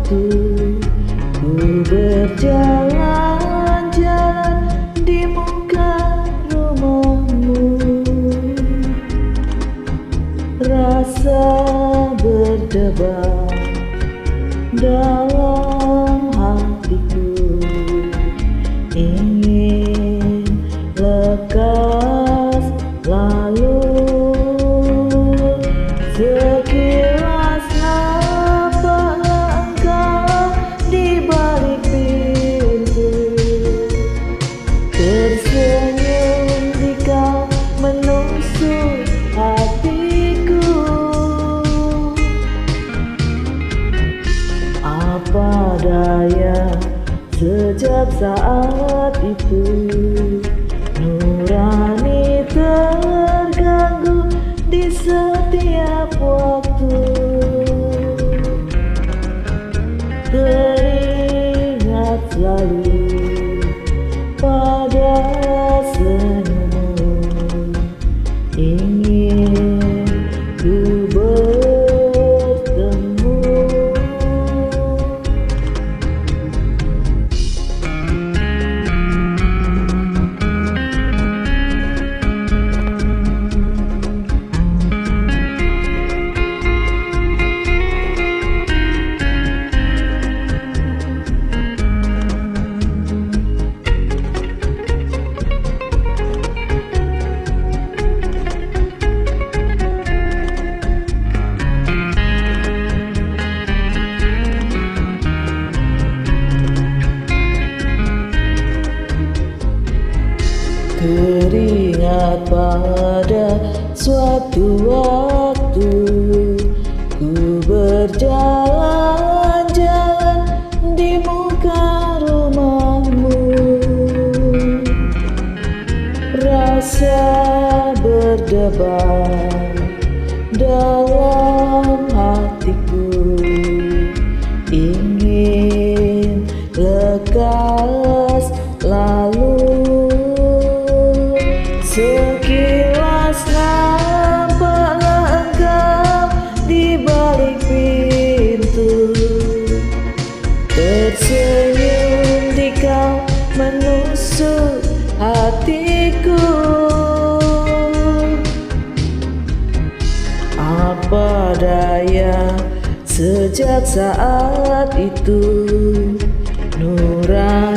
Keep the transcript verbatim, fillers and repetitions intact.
waktu ku berjalan-jalan di muka rumahmu. Rasa berdebar dalam hatiku, ingin lekas lalu. Sekilas nampaklah engkau di balik pintu, tersenyum di kau menusuk hatiku. Apa daya, sejak saat itu nurani terganggu di setiap waktu. Teringat selalu pada senyummu, ingin ku bertemu. Teringat pada suatu waktu ku berjalan-jalan di muka rumahmu. Rasa berdebar dalam hatiku, ingin lekas lalu. Sekilas nampaklah engkau di balik pintu, tersenyum di kau menusuk hatiku. Apa daya, sejak saat itu nurani